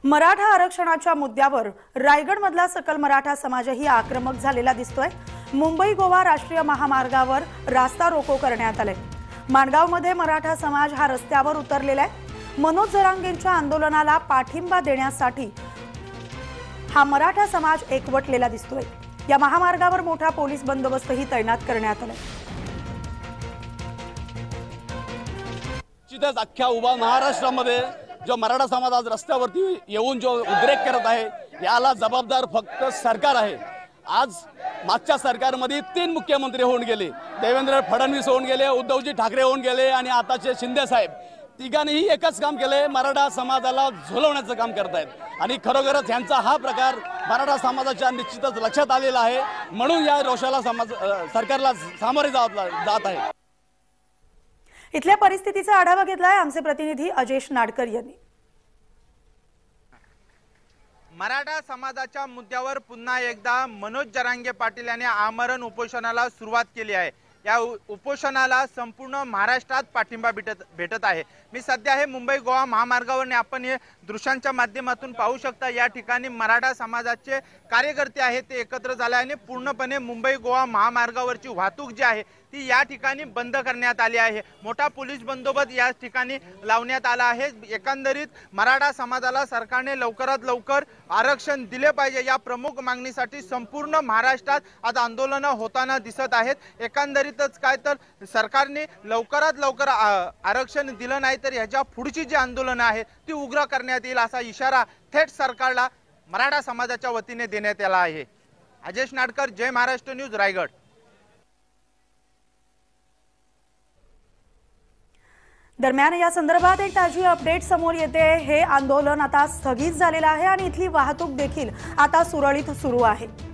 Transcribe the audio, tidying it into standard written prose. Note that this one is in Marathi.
मराठा आरक्षणाच्या मुद्द्यावर रायगडमधला सकल मराठा समाजही आक्रमक झालेला दिसतोय। मुंबई गोवा राष्ट्रीय महामार्गावर रास्ता रोको करण्यात आले। माणगावमध्ये मराठा समाज हा रस्त्यावर उतरलेला आहे। मनोज जरांगेंच्या आंदोलनाला पाठिंबा देण्यासाठी हा मराठा समाज एकवटलेला दिसतोय। या महामार्गावर मोठा पोलीस बंदोबस्तही तैनात करण्यात आलाय। निश्चितच अख्ख्या उभा महाराष्ट्रामध्ये जो मराठा समाज आज रस्त्यावरती येऊन जो उद्रेक करत आहे याला जबाबदार फक्त सरकार आहे। आज मागच्या सरकारमध्ये 3 मुख्यमंत्री होऊन गेले, देवेंद्र फडणवीस होऊन गेले, उद्धवजी ठाकरे होऊन गेले आणि आताचे शिंदे साहेब। तिघांनीही एकच काम केले, मराठा समाजाला झोलवण्याचं काम करतायत आणि खरोखरच यांचा हा प्रकार मराठा समाजाच्या निश्चितच लक्षात आलेला आहे। म्हणून या रोषाला सरकारला सामोरे जात आहे। इथल्या परिस्थितीचा आढावा घेतलाय आमचे प्रतिनिधी अजेश नाडकर यांनी। मराठा समाजाच्या मुद्द्यावर पुन्हा एकदा मनोज जरांगे पाटील यांनी आमरण उपोषणाला सुरुवात केली आहे। या उपोषणाला संपूर्ण महाराष्ट्रात पाठिंबा भेटत आहे। मी सध्या आहे मुंबई गोवा महामार्गावर। आपण हे दृश्यांच्या माध्यमातून पाहू शकता, या ठिकाणी मराठा समाजाचे कार्यकर्ते आहेत ते एकत्र झाले आणि पूर्णपणे मुंबई गोवा महामार्गावरची वाहतूक जी आहे ती या ठिकाणी बंद करण्यात आली आहे। मोठा पोलीस बंदोबस्त या ठिकाणी लावण्यात आला आहे। एकंदरीत मराठा समाजाला सरकारने लवकरात लवकर आरक्षण दिले पाहिजे या प्रमुख मागणीसाठी संपूर्ण महाराष्ट्रात आज आंदोलन होताना दिसत आहेत। एकंदरीतच काय तर सरकारने लवकरात लवकर आरक्षण दिलं नाही तर ह्याच्या पुढची जी आंदोलन आहे ती उग्र करण्यात येईल असा इशारा थेट सरकारला मराठा समाजाच्या वतीने देण्यात आला आहे। अजेश नाडकर, जय महाराष्ट्र न्यूज, रायगड। दरम्यान या संदर्भात एक ताजी अपडेट समोर येते। हे आंदोलन आता स्थगित झालेलं आहे आणि इथली वाहतूक देखील आता सुरळीत सुरू आहे।